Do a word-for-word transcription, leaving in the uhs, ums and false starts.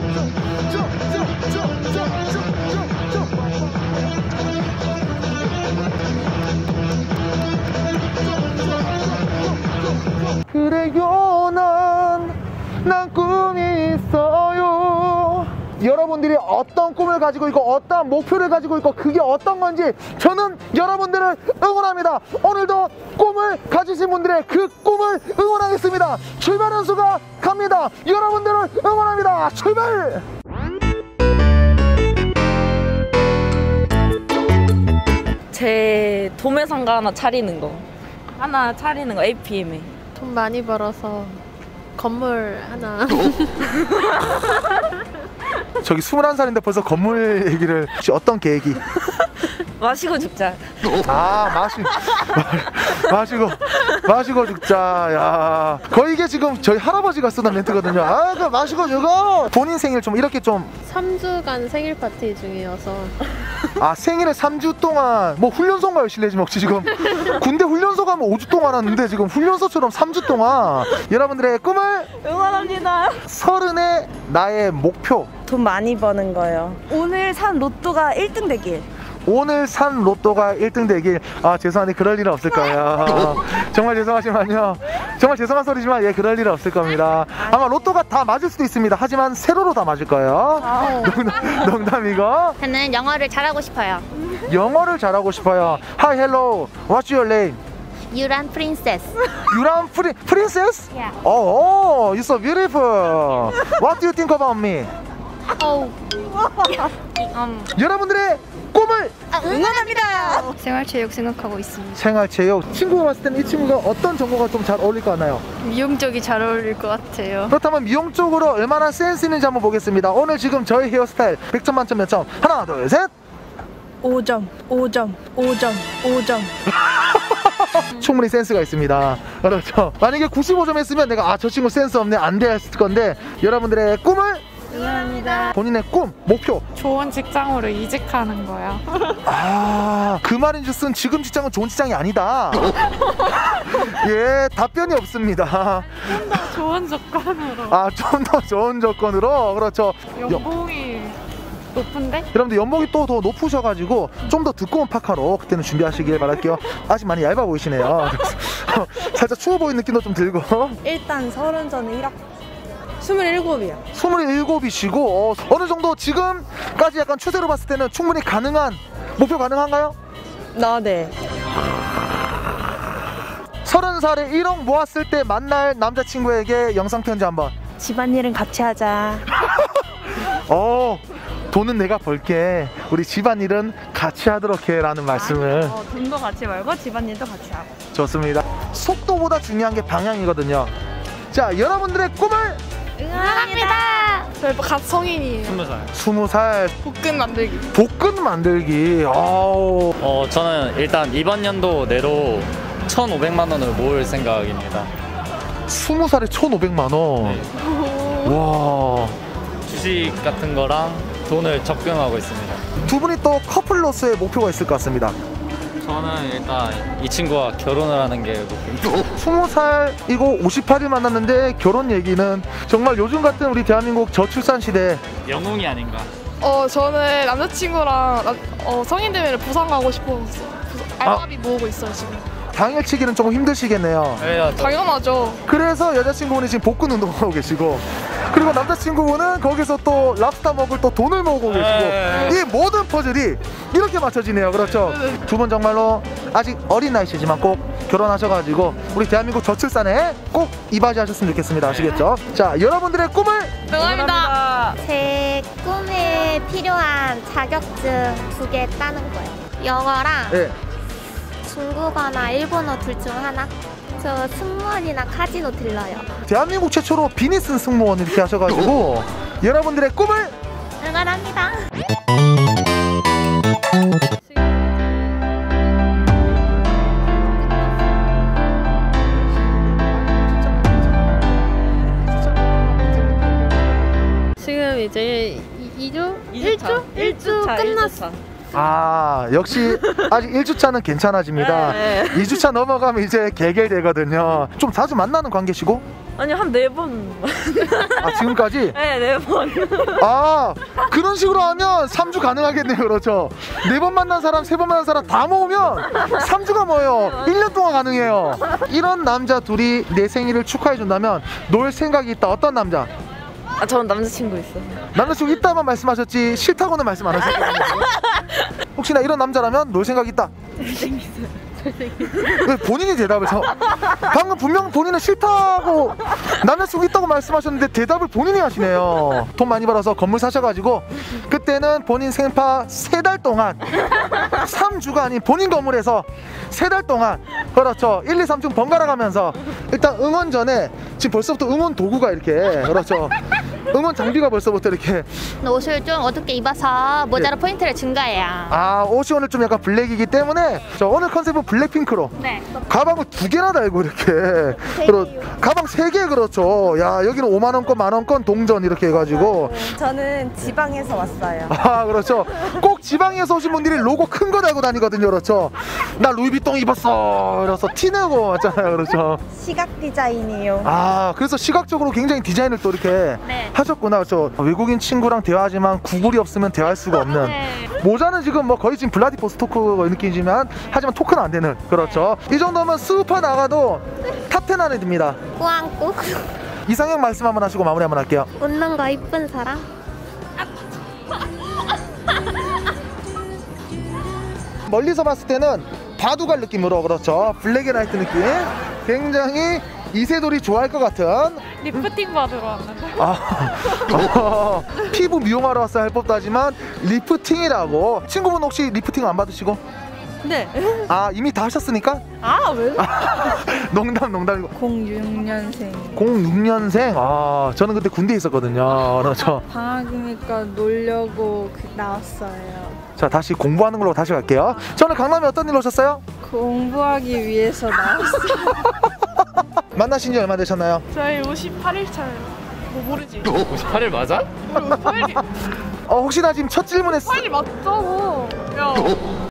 그래요 난, 난 꿈이 있어요. 여러분들이 어떤 꿈을 가지고 있고 어떤 목표를 가지고 있고 그게 어떤 건지 저는 여러분들을 응원합니다. 오늘도 꿈을 가지신 분들의 그 꿈을 응원하겠습니다. 출발 연수가 갑니다. 여러분들을 응원합니다. 출발! 제 도매상가 하나 차리는 거 하나 차리는 거 에이피엠에 돈 많이 벌어서 건물 하나. 저기 스물한 살인데 벌써 건물 얘기를. 혹시 어떤 계획이? 마시고 죽자. 아 마시 마시고 마시고 죽자. 야 거의 이게 지금 저희 할아버지가 쓰던 멘트거든요. 아 그 마시고 죽어. 본인 생일 좀 이렇게 좀 삼 주간 생일 파티 중이어서. 아 생일에 삼 주 동안 뭐 훈련소인가요 실례지만 혹시 지금 군대 훈련소 가면 오 주 동안 하는데 지금 훈련소처럼 삼 주 동안 여러분들의 꿈을 응원합니다. 서른의 나의 목표. 돈 많이 버는 거예요. 오늘 산 로또가 일 등 되길. 오늘 산 로또가 일 등 되길. 아 죄송한데 그럴 일은 없을 거예요. 정말 죄송하지만요. 정말 죄송한 소리지만 예 그럴 일은 없을 겁니다. 아마 로또가 다 맞을 수도 있습니다. 하지만 세로로 다 맞을 거예요. 농담, 농담이고. 저는 영어를 잘하고 싶어요. 영어를 잘하고 싶어요. Hi, hello. What's your name? 유란 프린세스. 유란 프리 프린세스? Yeah. Oh, you're so beautiful. What do you think about me? Oh. 음. 여러분들의 꿈을 응원합니다. 생활체육 생각하고 있습니다. 생활체육. 친구가 봤을 때는 이 친구가 어떤 전공과 좀 잘 어울릴 것 같나요? 미용 쪽이 잘 어울릴 것 같아요. 그렇다면 미용 쪽으로 얼마나 센스 있는지 한번 보겠습니다. 오늘 지금 저희 헤어스타일 백 점 만점 몇 점? 하나 둘 셋. 오 점, 오 점, 오 점, 오 점. 충분히 센스가 있습니다. 그렇죠. 만약에 구십오 점 했으면 내가 아 저 친구 센스 없네 안 돼 했을 건데 여러분들의 꿈을 응원합니다. 본인의 꿈, 목표. 좋은 직장으로 이직하는 거야. 아, 그 말인지 쓴 지금 직장은 좋은 직장이 아니다. 예, 답변이 없습니다. 좀 더 좋은 조건으로. 아, 좀 더 좋은 조건으로. 그렇죠. 연봉이 높은데? 여러분들 연봉이 또 더 높으셔가지고 좀 더 두꺼운 파카로 그때는 준비하시길 바랄게요. 아직 많이 얇아 보이시네요. 살짝 추워 보이는 느낌도 좀 들고. 일단 서른 전에 일학 스물일곱이요. 스물일곱이시고 어, 어느 정도 지금까지 약간 추세로 봤을 때는 충분히 가능한 목표 가능한가요? 나 네. 서른 살에 일억 모았을 때 만날 남자친구에게 영상 편지 한번. 집안일은 같이 하자. 어, 돈은 내가 벌게. 우리 집안일은 같이 하도록 해 라는 말씀을. 어, 돈도 같이 벌고 집안일도 같이 하고. 좋습니다. 속도보다 중요한 게 방향이거든요. 자, 여러분들의 꿈을 응원합니다. 저희 갓 성인이에요. 스무 살. 스무 살 볶음 만들기. 볶음 만들기. 아우. 어, 저는 일단 이번 연도 내로 천오백만 원을 모을 생각입니다. 스무 살에 천오백만 원. 네. 와. 주식 같은 거랑 돈을 적금하고 있습니다. 두 분이 또 커플로서의 목표가 있을 것 같습니다. 저는 일단 이 친구와 결혼을 하는 게 목표입니다. 스무 살이고 오십팔 일 만났는데 결혼 얘기는 정말 요즘 같은 우리 대한민국 저출산 시대에 영웅이 아닌가. 어 저는 남자친구랑 나, 어, 성인 되면 부산 가고 싶어서 알바비 아. 모으고 있어요 지금. 당일치기는 조금 힘드시겠네요. 네, 당연하죠. 그래서 여자친구분이 지금 복근 운동하고 계시고 그리고 남자친구분은 거기서 또 랍스터 먹을 또 돈을 모으고 계시고 에이. 이 모든 퍼즐이 이렇게 맞춰지네요. 그렇죠? 두 분 정말로 아직 어린 나이시지만 꼭 결혼하셔가지고 우리 대한민국 저출산에 꼭 이바지 하셨으면 좋겠습니다. 아시겠죠? 자, 여러분들의 꿈을 응원합니다. 제 꿈에 필요한 자격증 두 개 따는 거예요. 영어랑 네. 중국어나 일본어 둘 중 하나. 저 승무원이나 카지노 딜러요. 대한민국 최초로 비니 쓴 승무원 이렇게 하셔가지고 여러분들의 꿈을 응원합니다. 지금 이제 이 주? 일 주? 일 주 끝났어. 아, 역시 아직 일 주차는 괜찮아집니다. 네. 이 주차 넘어가면 이제 개결되거든요. 좀 자주 만나는 관계시고? 아니, 한 네 번. 아, 지금까지? 네, 네 번. 아, 그런 식으로 하면 삼 주 가능하겠네요. 그렇죠. 네 번 만난 사람, 세 번 만난 사람 다 모으면 삼 주가 뭐예요? 일 년 동안 가능해요. 이런 남자 둘이 내 생일을 축하해준다면 놀 생각이 있다. 어떤 남자? 아, 저는 남자친구 있어요. 남자친구 있다만 말씀하셨지 싫다고는 말씀 안 하셨거든요. 혹시나 이런 남자라면 놀 생각이 있다. 왜 본인이 대답을 저 방금 분명 본인은 싫다고 남자친구 있다고 말씀하셨는데 대답을 본인이 하시네요. 돈 많이 벌어서 건물 사셔가지고 그때는 본인 생파 세 달 동안 삼 주가 아닌 본인 건물에서 세 달 동안 그렇죠 일, 이, 삼 주 번갈아 가면서 일단 응원 전에 지금 벌써부터 응원 도구가 이렇게 그렇죠 응원 장비가 벌써부터 이렇게 옷을 좀 어둡게 입어서 모자로 네. 포인트를 준 거예요. 아 옷이 오늘 좀 약간 블랙이기 때문에 저 오늘 컨셉은 블랙핑크로 네. 가방을 두 개나 달고 이렇게 그렇 가방 세 개 그렇죠. 야 여기는 오만 원권 만 원권 동전 이렇게 해가지고 저는 지방에서 왔어요. 아 그렇죠. 꼭 지방에서 오신 분들이 로고 큰 거 달고 다니거든요. 그렇죠. 나 루이비통 입었어. 그래서 티내고 왔잖아요. 그렇죠. 시각 디자인이에요. 아 그래서 시각적으로 굉장히 디자인을 또 이렇게 네. 하셨구나. 그렇죠. 외국인 친구랑 대화하지만 구글이 없으면 대화할 수가 없는 네. 모자는 지금 뭐 거의 지금 블라디보스토크 느낌이지만 하지만 토크는 안 되는 그렇죠. 이 정도면 스우파 나가도 탑텐 안에 듭니다. 꾸안꾸. 이상형 말씀 한번 하시고 마무리 한번 할게요. 웃는 거 이쁜 사람. 멀리서 봤을 때는 바둑알 느낌으로 그렇죠. 블랙앤화이트 느낌 굉장히 이세돌이 좋아할 것 같은 리프팅 받으러 왔는데. 아, 어, 피부 미용하러 왔어야 할 법도 하지만 리프팅이라고. 친구분 혹시 리프팅 안 받으시고? 네. 아 이미 다 하셨으니까? 아, 왜? 농담 농담이고. 공육 년생. 공육 년생? 아 저는 그때 군대에 있었거든요. 그렇죠. 방학이니까 놀려고 그- 나왔어요. 자 다시 공부하는 걸로 다시 갈게요. 저는 강남에 어떤 일로 오셨어요? 공부하기 위해서 나왔어요. 만나신 지 얼마 되셨나요? 저희 오십팔 일 차예요. 뭐 모르지? 오십팔 일 맞아? 파일이, 어 혹시나 지금 첫 질문에 쓰... 파일이 맞다고. 야,